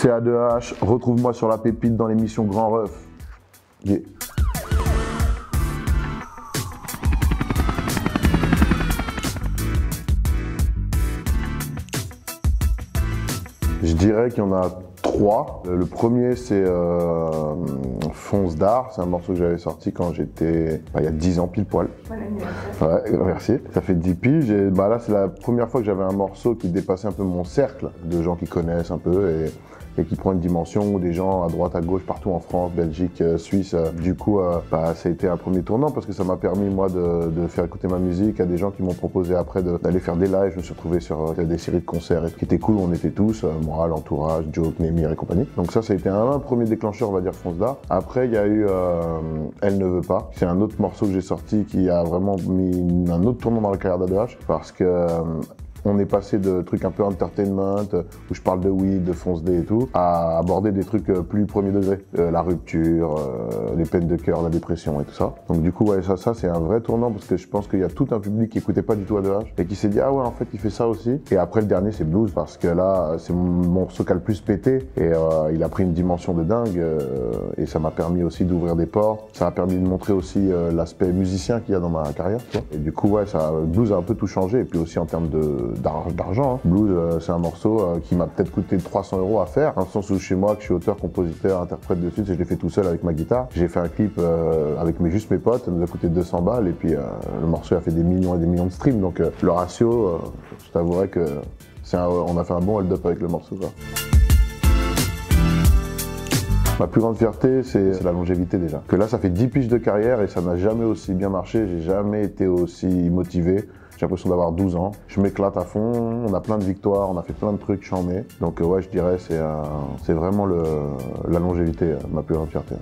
C'est A2H, retrouve-moi sur la pépite dans l'émission Grand Ref. Yeah. Je dirais qu'il y en a trois. Le premier, c'est Fonce d'Art. C'est un morceau que j'avais sorti quand j'étais... il y a 10 ans pile poil. Bon anniversaire. Ouais, merci. Ça fait 10 piges. Et là, c'est la première fois que j'avais un morceau qui dépassait un peu mon cercle de gens qui connaissent un peu et qui prend une dimension où des gens à droite, à gauche, partout en France, Belgique, Suisse. Du coup, ça a été un premier tournant parce que ça m'a permis, moi, de faire écouter ma musique à des gens qui m'ont proposé après d'aller faire des lives. Je me suis retrouvé sur des séries de concerts qui étaient cool. On était tous, moi, l'entourage, Joe, Némir et compagnie. Donc ça a été un premier déclencheur, on va dire, Fonce d'Art. Après, il y a eu Elle ne veut pas. C'est un autre morceau que j'ai sorti qui a vraiment mis un autre tournant dans la carrière d'A2H parce que on est passé de trucs un peu entertainment, où je parle de weed, de Fonce D et tout, à aborder des trucs plus premier degré. La rupture, les peines de cœur, la dépression et tout ça. Donc du coup, ouais, ça c'est un vrai tournant parce que je pense qu'il y a tout un public qui écoutait pas du tout A2H et qui s'est dit, ah ouais, en fait, il fait ça aussi. Et après, le dernier, c'est Blues parce que là, c'est mon morceau qui a le plus pété et il a pris une dimension de dingue et ça m'a permis aussi d'ouvrir des portes. Ça m'a permis de montrer aussi l'aspect musicien qu'il y a dans ma carrière, tu vois. Et du coup, ouais, Blues a un peu tout changé et puis aussi en termes d'argent. Blues, c'est un morceau qui m'a peut-être coûté 300 € à faire, dans le sens où chez moi, que je suis auteur, compositeur, interprète dessus, je l'ai fait tout seul avec ma guitare. J'ai fait un clip avec juste mes potes, ça nous a coûté 200 balles, et puis le morceau a fait des millions et des millions de streams, donc le ratio, je t'avouerais que on a fait un bon hold-up avec le morceau, quoi. Ma plus grande fierté, c'est la longévité déjà. Que là, ça fait 10 piges de carrière et ça n'a jamais aussi bien marché, j'ai jamais été aussi motivé. J'ai l'impression d'avoir 12 ans. Je m'éclate à fond, on a plein de victoires, on a fait plein de trucs, j'en ai. Donc ouais, je dirais c'est vraiment la longévité, ma plus grande fierté.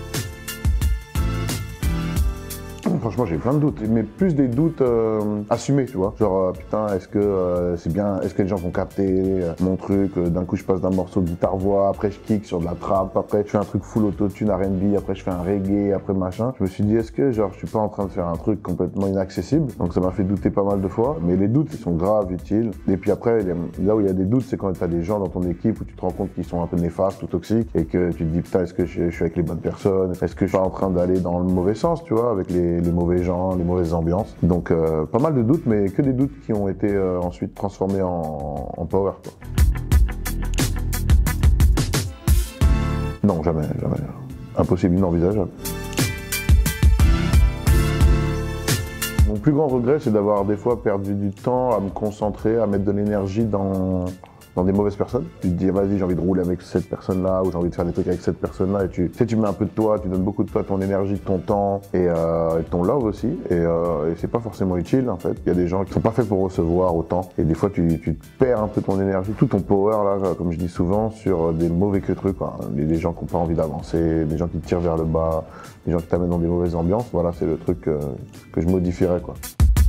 Franchement, j'ai plein de doutes, mais plus des doutes assumés, tu vois. Genre, putain, est-ce que c'est bien, est-ce que les gens vont capter mon truc? D'un coup, je passe d'un morceau de guitare-voix, après je kick sur de la trap, après je fais un truc full autotune R&B, après je fais un reggae, après machin. Je me suis dit, est-ce que genre, je suis pas en train de faire un truc complètement inaccessible? Donc ça m'a fait douter pas mal de fois, mais les doutes, ils sont graves, utiles. Et puis après, là où il y a des doutes, c'est quand tu as des gens dans ton équipe où tu te rends compte qu'ils sont un peu néfastes ou toxiques et que tu te dis, putain, est-ce que je suis avec les bonnes personnes? Est-ce que je suis pas en train d'aller dans le mauvais sens, tu vois, avec les mauvais gens, les mauvaises ambiances. Donc pas mal de doutes, mais que des doutes qui ont été ensuite transformés en power, quoi. Non, jamais, jamais. Impossible, inenvisageable. Mon plus grand regret, c'est d'avoir des fois perdu du temps à me concentrer, à mettre de l'énergie dans des mauvaises personnes. Tu te dis, vas-y, j'ai envie de rouler avec cette personne-là, ou j'ai envie de faire des trucs avec cette personne-là, et tu mets un peu de toi, tu donnes beaucoup de toi, ton énergie, ton temps, et ton love aussi, et c'est pas forcément utile, en fait. Il y a des gens qui sont pas faits pour recevoir autant, et des fois, tu perds un peu ton énergie, tout ton power, là, comme je dis souvent, sur des mauvais trucs, quoi. Des gens qui n'ont pas envie d'avancer, des gens qui te tirent vers le bas, des gens qui t'amènent dans des mauvaises ambiances, voilà, c'est le truc que je modifierais, quoi.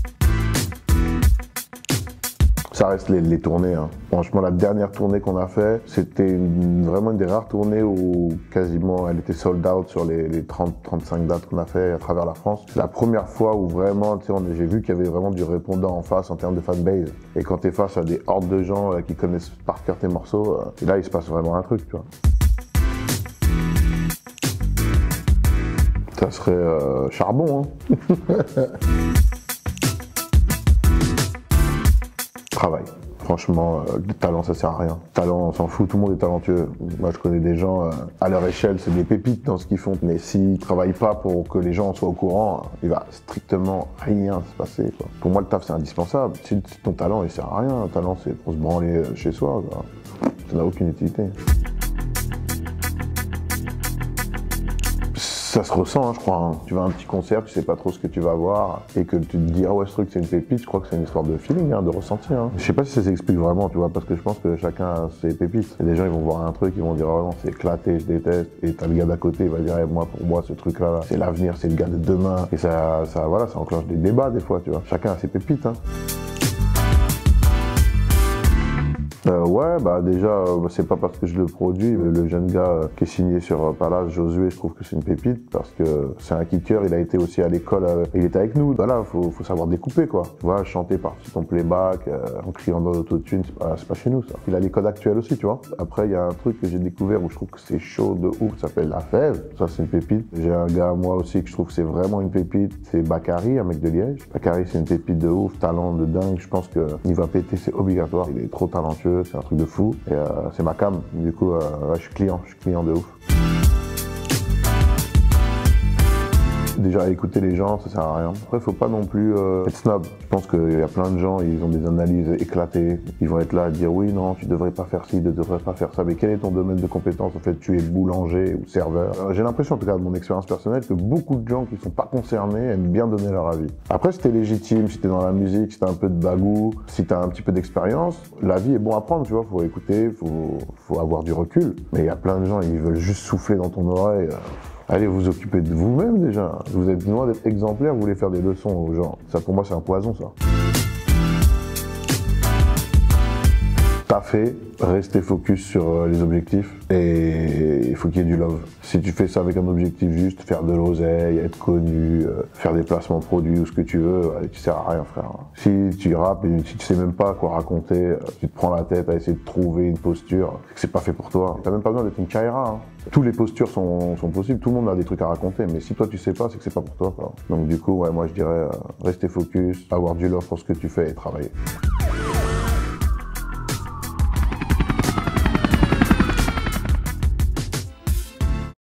Ça reste les tournées, hein. Franchement, la dernière tournée qu'on a fait, c'était vraiment une des rares tournées où quasiment elle était sold out sur les 30-35 dates qu'on a fait à travers la France. C'est la première fois où vraiment, tu sais, j'ai vu qu'il y avait vraiment du répondant en face en termes de fanbase. Et quand t'es face à des hordes de gens qui connaissent par cœur tes morceaux, et là il se passe vraiment un truc, tu vois. Ça serait charbon, hein. Travail. Franchement, le talent, ça sert à rien. Talent, on s'en fout, tout le monde est talentueux. Moi, je connais des gens, à leur échelle, c'est des pépites dans ce qu'ils font. Mais s'ils travaillent pas pour que les gens soient au courant, il va strictement rien se passer, quoi. Pour moi, le taf, c'est indispensable. Si ton talent, il sert à rien. Le talent, c'est pour se branler chez soi, quoi. Ça n'a aucune utilité. Ça se ressent, hein, je crois. Hein. Tu vas à un petit concert, tu sais pas trop ce que tu vas voir, et que tu te dis, ah ouais, ce truc c'est une pépite, je crois que c'est une histoire de feeling, hein, de ressenti. Hein. Je sais pas si ça s'explique vraiment, tu vois, parce que je pense que chacun a ses pépites. Et les gens, ils vont voir un truc, ils vont dire, oh non, c'est éclaté, je déteste. Et t'as le gars d'à côté, il va dire, moi, pour moi, ce truc-là, c'est l'avenir, c'est le gars de demain. Et voilà, ça enclenche des débats, des fois, tu vois. Chacun a ses pépites, hein. Ouais, bah déjà, c'est pas parce que je le produis, mais le jeune gars qui est signé sur Palace, Josué, je trouve que c'est une pépite parce que c'est un kicker, il a été aussi à l'école, il était avec nous. Voilà, faut savoir découper quoi. Tu vois, chanter par-dessus ton playback, en criant dans l'autotune, c'est pas chez nous ça. Il a les codes actuels aussi, tu vois. Après, il y a un truc que j'ai découvert où je trouve que c'est chaud de ouf, ça s'appelle La Fève. Ça, c'est une pépite. J'ai un gars, moi aussi, que je trouve que c'est vraiment une pépite, c'est Bakary, un mec de Liège. Bakary, c'est une pépite de ouf, talent de dingue. Je pense qu'il va péter, c'est obligatoire. Il est trop talentueux, c'est un truc de fou. Et c'est ma cam. Du coup, ouais, je suis client de ouf. Déjà, écouter les gens, ça sert à rien. Après, faut pas non plus être snob. Je pense qu'il y a plein de gens, ils ont des analyses éclatées. Ils vont être là à dire oui, non, tu devrais pas faire ci, tu devrais pas faire ça. Mais quel est ton domaine de compétence? En fait, tu es boulanger ou serveur. J'ai l'impression, en tout cas, de mon expérience personnelle, que beaucoup de gens qui sont pas concernés aiment bien donner leur avis. Après, si t'es légitime, si t'es dans la musique, si t'as un peu de bagou, si t'as un petit peu d'expérience, la vie est bon à prendre, tu vois. Faut écouter, faut avoir du recul. Mais il y a plein de gens, ils veulent juste souffler dans ton oreille. Allez vous occuper de vous-même déjà. Vous êtes loin d'être exemplaire, vous voulez faire des leçons aux gens. Ça pour moi c'est un poison ça. Taffer, rester focus sur les objectifs et il faut qu'il y ait du love. Si tu fais ça avec un objectif juste, faire de l'oseille, être connu, faire des placements produits ou ce que tu veux, tu sers à rien frère. Si tu rappes et si tu sais même pas quoi raconter, tu te prends la tête à essayer de trouver une posture, c'est que c'est pas fait pour toi. T'as même pas besoin d'être une Kaira. Hein. Toutes les postures sont possibles, tout le monde a des trucs à raconter, mais si toi tu sais pas, c'est que c'est pas pour toi quoi. Donc du coup, ouais, moi je dirais rester focus, avoir du love pour ce que tu fais et travailler.